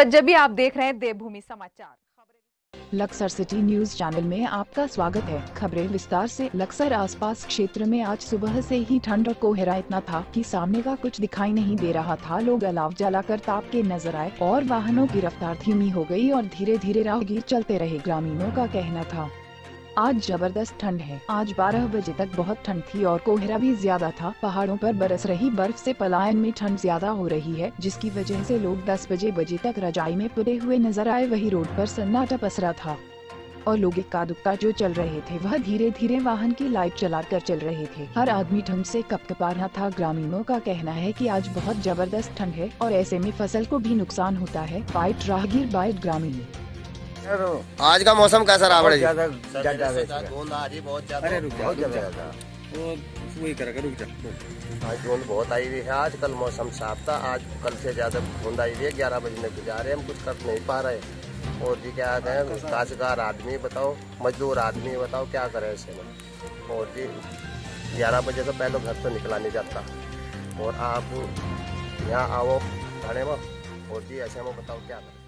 स्वागत जब भी आप देख रहे हैं देवभूमि समाचार। लक्सर सिटी न्यूज चैनल में आपका स्वागत है। खबरें विस्तार से। लक्सर आसपास क्षेत्र में आज सुबह से ही ठंड और कोहरा इतना था कि सामने का कुछ दिखाई नहीं दे रहा था। लोग अलाव जलाकर ताप के नजर आए और वाहनों की रफ्तार धीमी हो गई और धीरे धीरे राहगीर चलते रहे। ग्रामीणों का कहना था आज जबरदस्त ठंड है। आज 12 बजे तक बहुत ठंड थी और कोहरा भी ज्यादा था। पहाड़ों पर बरस रही बर्फ से पलायन में ठंड ज्यादा हो रही है, जिसकी वजह से लोग 10 बजे तक रजाई में पुरे हुए नजर आए। वही रोड पर सन्नाटा पसरा था और लोग इक्का दुक्का जो चल रहे थे वह धीरे धीरे वाहन की लाइट जलाकर चल रहे थे। हर आदमी ठंड से कपकपा रहा था। ग्रामीणों का कहना है कि आज बहुत जबरदस्त ठंड है और ऐसे में फसल को भी नुकसान होता है। बाइट राहगीर बाइट ग्रामीण। आज का मौसम कैसा रहा? बड़े ज्यादा धुंध आ रही बहुत ज्यादा। बहुत ज्यादा वही करेगा, रुक जा। आज धुंध बहुत आई हुई है। आज कल मौसम साफ था, आज कल से ज्यादा धुंध आई हुई है। 11 बजने गुजारे, हम कुछ कर नहीं पा रहे। और जी क्या है, काश्तकार आदमी बताओ, मजदूर आदमी बताओ क्या करे ऐसे में। और जी 11 बजे से पहले घर से निकला नहीं जाता। और आप यहाँ आओ थाने में और जी ऐसे में बताओ क्या करें।